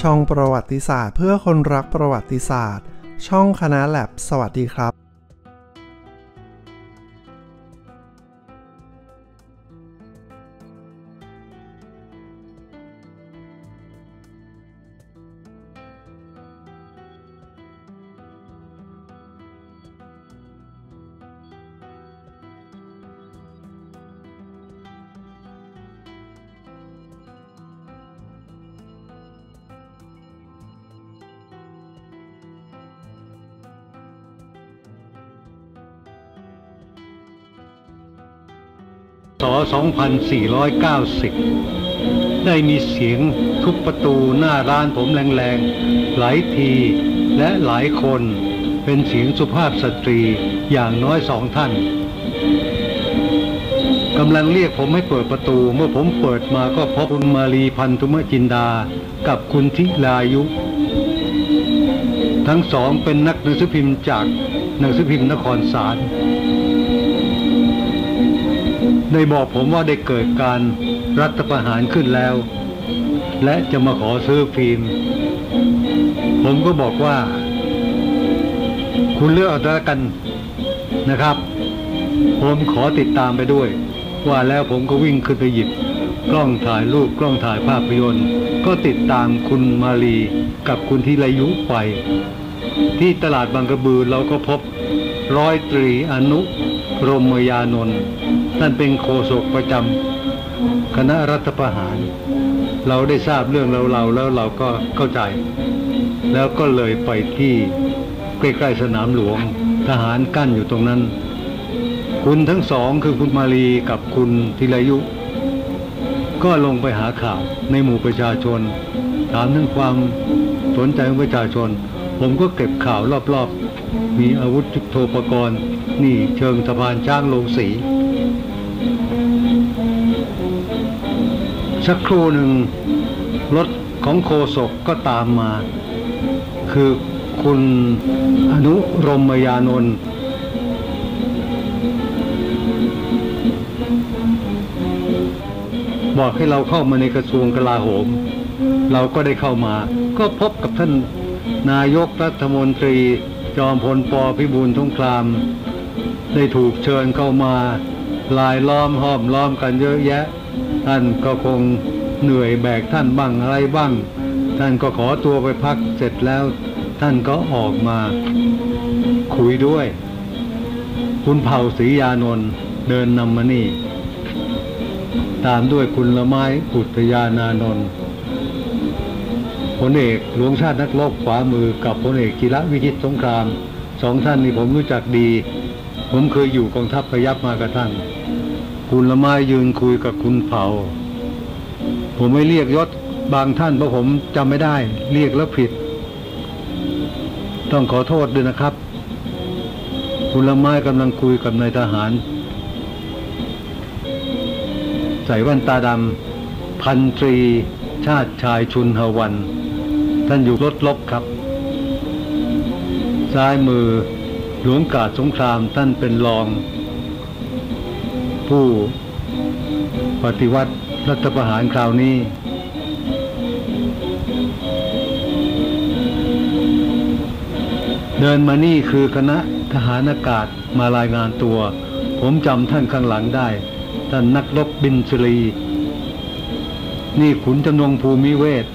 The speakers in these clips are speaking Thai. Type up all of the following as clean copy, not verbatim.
ช่องประวัติศาสตร์เพื่อคนรักประวัติศาสตร์ช่องคณะแลบสวัสดีครับ 2490ได้มีเสียงทุบประตูหน้าร้านผมแรงๆหลายทีและหลายคนเป็นเสียงสุภาพสตรีอย่างน้อย2 ท่านกำลังเรียกผมให้เปิดประตูเมื่อผมเปิดมาก็พบคุณมาลีพันธุมจินดากับคุณธิลายุทั้งสองเป็นนักหนังสือพิมพ์จากหนังสือพิมพ์นครสารได้บอกผมว่าได้เกิดการรัฐประหารขึ้นแล้วและจะมาขอซื้อฟิล์มผมก็บอกว่าคุณเลือกเอาตัวกันนะครับผมขอติดตามไปด้วยว่าแล้วผมก็วิ่งขึ้นไปหยิบกล้องถ่ายรูปกล้องถ่ายภาพยนตร์ก็ติดตามคุณมาลีกับคุณธีรายุไปที่ตลาดบางกระบือเราก็พบร้อยตรีอนุรมยานนท์ท่านเป็นโฆษกประจำคณะรัฐประหารเราได้ทราบเรื่องเราแล้วเราก็เข้าใจแล้วก็เลยไปที่ใกล้ๆสนามหลวงทหารกั้นอยู่ตรงนั้นคุณทั้งสองคือคุณมาลีกับคุณธีรายุก็ลงไปหาข่าวในหมู่ประชาชนถามถึงความสนใจของประชาชนผมก็เก็บข่าวรอบๆมีอาวุธยุทโธปกรณ์นี่เชิงสะพานช้างลงสีสักครู่หนึ่งรถของโฆษกก็ตามมาคือคุณอนุรมยานนท์บอกให้เราเข้ามาในกระทรวงกลาโหมเราก็ได้เข้ามาก็พบกับท่านนายกรัฐมนตรีจอมพล ป.พิบูลสงครามได้ถูกเชิญเข้ามาลายล้อมห้อมล้อมกันเยอะแยะท่านก็คงเหนื่อยแบกท่านบ้างอะไรบ้างท่านก็ขอตัวไปพักเสร็จแล้วท่านก็ออกมาคุยด้วยคุณเผ่าศรียานนท์เดินนำมานี่ตามด้วยคุณละไม้อุทยานานนท์พลเอกหลวงชาตินักรบขวามือกับพลเอกจิรวิชิตสงคราม2 ท่านนี่ผมรู้จักดีผมเคยอยู่กองทัพพยัพมากับท่านคุณละไม้ยืนคุยกับคุณเผ่าผมไม่เรียกยศบางท่านเพราะผมจำไม่ได้เรียกแล้วผิดต้องขอโทษด้วยนะครับคุณละไม้กำลังคุยกับนายทหารใส่แว่นตาดำพันตรีชาติชายชุนหวันท่านอยู่รถลบครับซ้ายมือหลวงกาดสงครามท่านเป็นรองผู้ปฏิวัติรัฐประหารคราวนี้เดินมานี่คือคณะทหารอากาศมารายงานตัวผมจำท่านข้างหลังได้ท่านนักรบบินสุรีนี่ขุนจำนงภูมิเวศ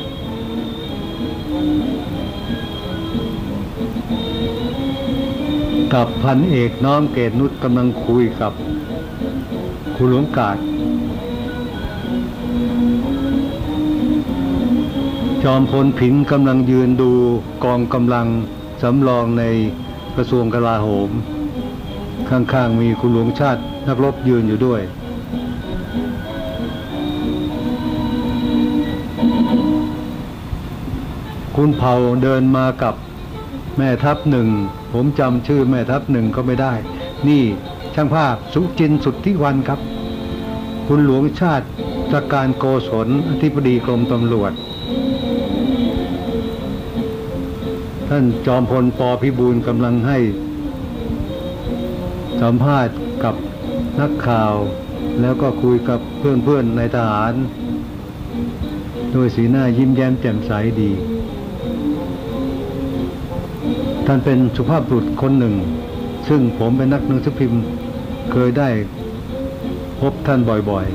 กับพันเอกน้อมเกตนุชกำลังคุยกับคุณหลวงกาดจอมพลผินกำลังยืนดูกองกำลังสำรองในกระทรวงกลาโหมข้างๆมีคุณหลวงชาตินักรบยืนอยู่ด้วยคุณเผ่าเดินมากับแม่ทัพหนึ่งผมจำชื่อแม่ทัพหนึ่งก็ไม่ได้นี่ช่างภาพสุจินต์สุทธิวันครับคุณหลวงชาติตระการโกศลอธิบดีกรมตำรวจท่านจอมพล ป.พิบูลกำลังให้สัมภาษณ์กับนักข่าวแล้วก็คุยกับเพื่อนๆในทหารโดยสีหน้ายิ้มแย้มแจ่มใสดีท่านเป็นสุภาพบุรุษคนหนึ่งซึ่งผมเป็นนักหนังสือพิมพ์เคยได้พบท่านบ่อย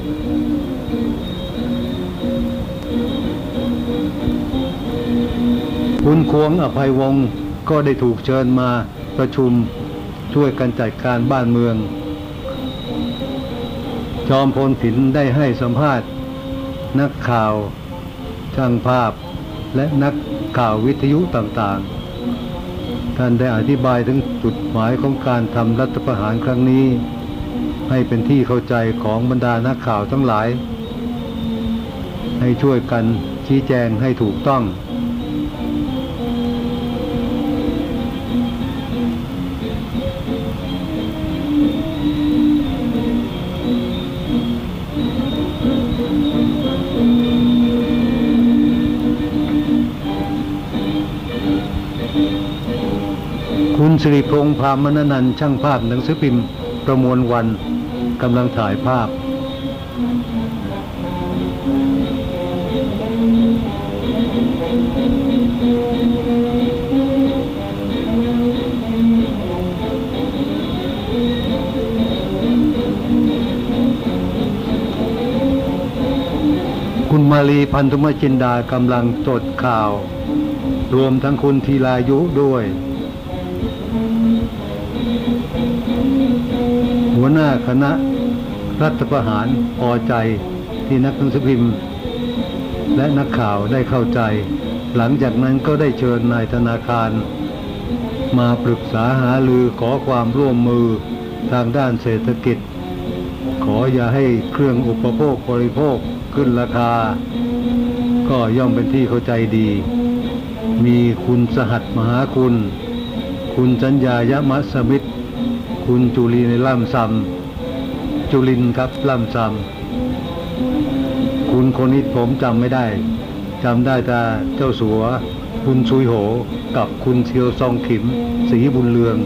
ๆคุณควงอภัยวงศ์ก็ได้ถูกเชิญมาประชุมช่วยกันจัดการบ้านเมืองจอมพลถินได้ให้สัมภาษณ์นักข่าวช่างภาพและนักข่าววิทยุต่างๆท่านได้อธิบายถึงจุดหมายของการทำรัฐประหารครั้งนี้ให้เป็นที่เข้าใจของบรรดานักข่าวทั้งหลายให้ช่วยกันชี้แจงให้ถูกต้องคุณสิริพงษ์พามนันท์ช่างภาพหนังสือพิมพ์ประมวลวันกำลังถ่ายภาพคุณมาลีพันธุมจินดากำลังจดข่าวรวมทั้งคุณธีรายุด้วยหัวหน้าคณะรัฐประหารพอใจที่นักหนังสือพิมพ์และนักข่าวได้เข้าใจหลังจากนั้นก็ได้เชิญนายธนาคารมาปรึกษาหารือขอความร่วมมือทางด้านเศรษฐกิจขออย่าให้เครื่องอุปโภคบริโภคขึ้นราคาก็ย่อมเป็นที่เข้าใจดีมีคุณสหัสมหาคุณคุณจัญญายมสมิตรคุณจุลินล่ำซำจุลินครับล่ำซำคุณคนนี้ผมจำไม่ได้จำได้แต่เจ้าสัวคุณซุยโหกับคุณเชียวซองขิมศรีบุญเรือง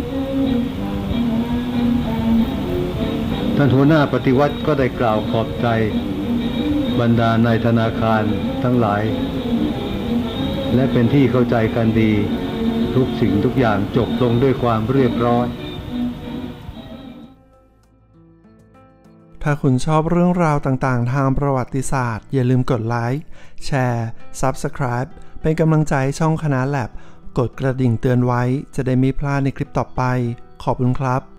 ท่านหัวหน้าปฏิวัติก็ได้กล่าวขอบใจบรรดานายธนาคารทั้งหลายและเป็นที่เข้าใจกันดีทุกสิ่งทุกอย่างจบลงด้วยความเรียบร้อยถ้าคุณชอบเรื่องราวต่างๆทางประวัติศาสตร์อย่าลืมกดไลค์แชร์ Subscribe เป็นกำลังใจช่องคณะแลบกดกระดิ่งเตือนไว้จะได้ไม่พลาดในคลิปต่อไปขอบคุณครับ